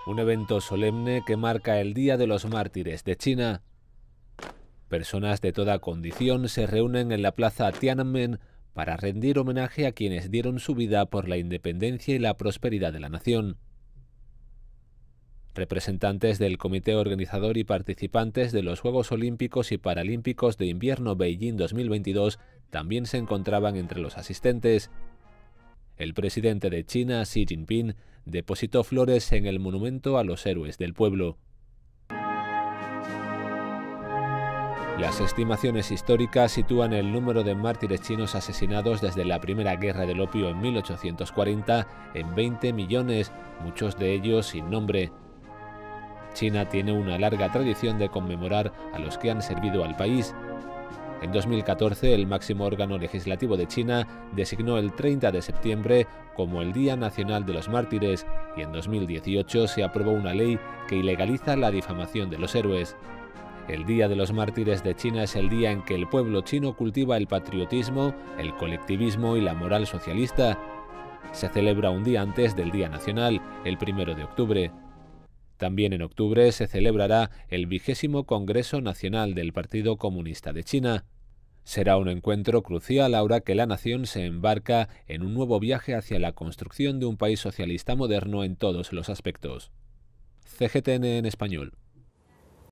Un evento solemne que marca el Día de los Mártires de China. Personas de toda condición se reúnen en la plaza Tiananmen para rendir homenaje a quienes dieron su vida por la independencia y la prosperidad de la nación. Representantes del comité organizador y participantes de los Juegos Olímpicos y Paralímpicos de Invierno Beijing 2022 también se encontraban entre los asistentes. El presidente de China, Xi Jinping, depositó flores en el monumento a los héroes del pueblo. Las estimaciones históricas sitúan el número de mártires chinos asesinados desde la Primera Guerra del Opio en 1840 en 20 millones, muchos de ellos sin nombre. China tiene una larga tradición de conmemorar a los que han servido al país. En 2014, el máximo órgano legislativo de China designó el 30 de septiembre como el Día Nacional de los Mártires y en 2018 se aprobó una ley que ilegaliza la difamación de los héroes. El Día de los Mártires de China es el día en que el pueblo chino cultiva el patriotismo, el colectivismo y la moral socialista. Se celebra un día antes del Día Nacional, el 1 de octubre. También en octubre se celebrará el 20º Congreso Nacional del Partido Comunista de China. Será un encuentro crucial ahora que la nación se embarca en un nuevo viaje hacia la construcción de un país socialista moderno en todos los aspectos. CGTN en español.